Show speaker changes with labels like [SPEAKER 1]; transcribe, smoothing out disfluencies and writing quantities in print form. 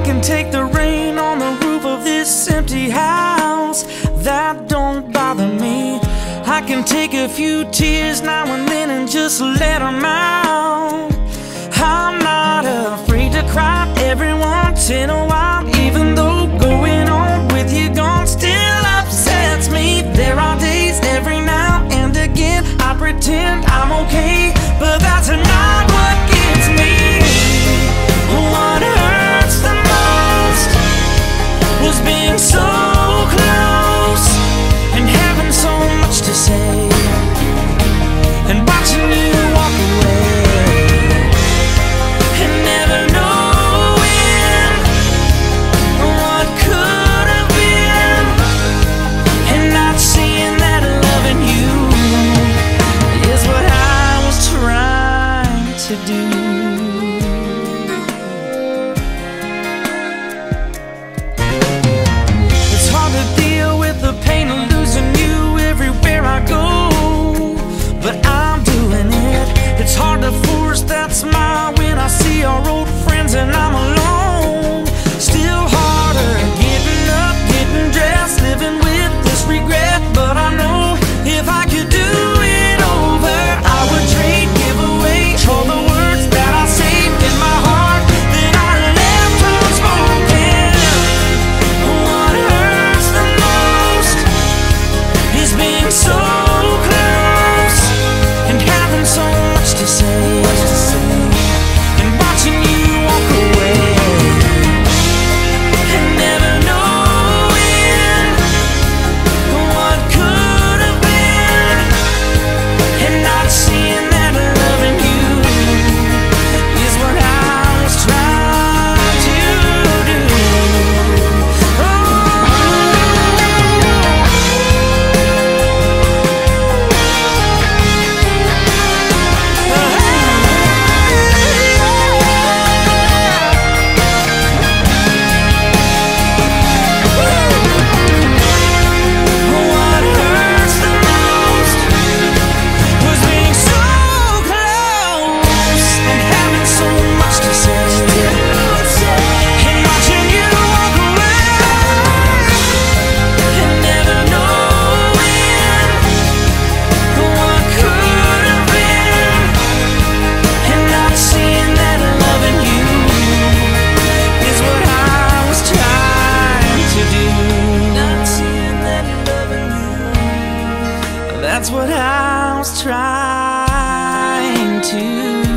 [SPEAKER 1] can take the rain on the roof of this empty house. That don't bother me. I can take a few tears now and then and just let them out. I'm not afraid to cry every once in a while, even though going on with you gone still upsets me. There are days every now and again I pretend I'm okay, but that's not what gets me. What hurts the most was being so close and having so much to say, and watching you walk away, and never knowing what could have been, and not seeing that loving you is what I was trying to do. It's hard to deal with the pain of losing you everywhere I go, but I'm doing it. It's hard to force that smile when I see our old friends and I'm alone. Still harder getting up, getting dressed, living with this regret. But I know if I could do it over, I would trade, give away all the words that I saved in my heart that I left unspoken. What hurts the most is being so close and having so much to say, and watching you walk away, and never knowing what could have been, and not seeing that loving you is what I was trying to do. What hurts the most was being so close and having so much to say, and watching you walk away, and never knowing what could have been, and not seeing that loving you is what I was trying to do. Not seeing that loving you, that's what I was trying to do.